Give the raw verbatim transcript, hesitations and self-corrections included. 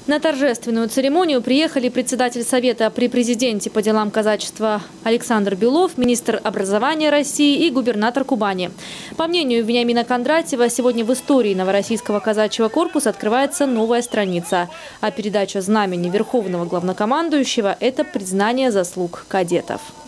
На торжественную церемонию приехали председатель Совета при президенте по делам казачества Александр Белов, министр образования России и губернатор Кубани. По мнению Вениамина Кондратьева, сегодня в истории Новороссийского казачьего корпуса открывается новая страница. А передача знамени Верховного главнокомандующего – это признание заслуг кадетов.